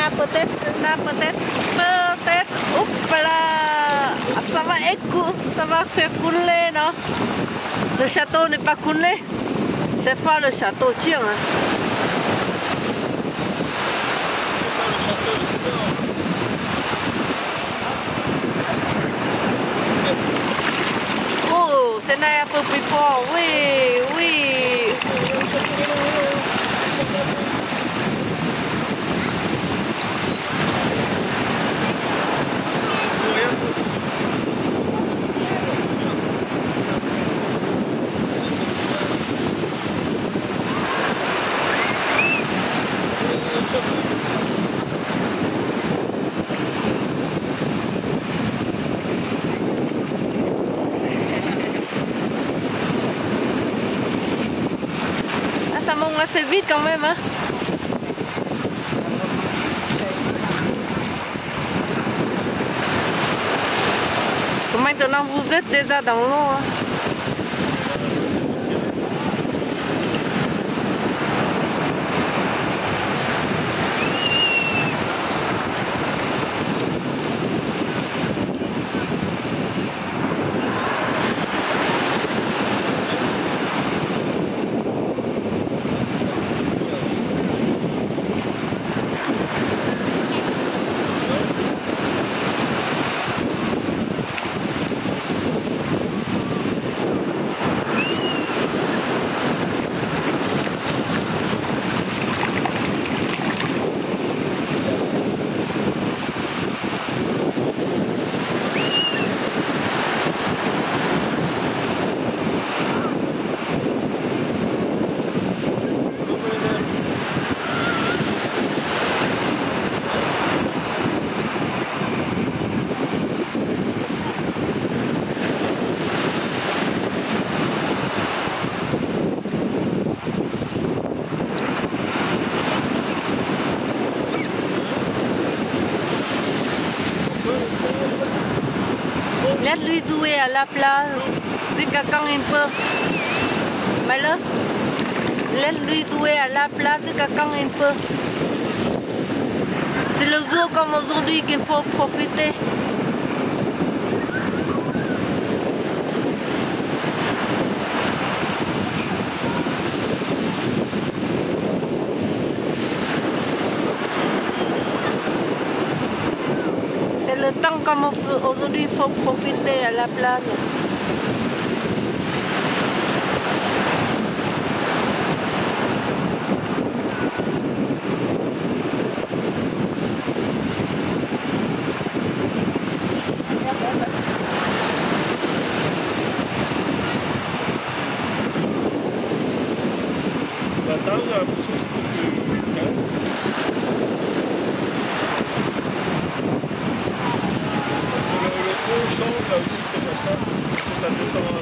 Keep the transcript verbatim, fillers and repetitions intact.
a peut-être, il y en a peut-être, peut-être, oups là, ça va écouler, ça va faire couler, non? Le château n'est pas coulé, c'est pas le château tient. Hein. Oh, c'est un peu plus fort, oui, oui. Ça monte assez vite quand même, hein. Maintenant vous êtes déjà dans l'eau, hein. Laisse-lui jouer à la plage, jusqu'à quand il peut. Mais là, laisse-lui jouer à la plage jusqu'à quand il peut. C'est le jour comme aujourd'hui qu'il faut profiter. C'est le temps comme aujourd'hui, il faut profiter à la plage. Ça descend.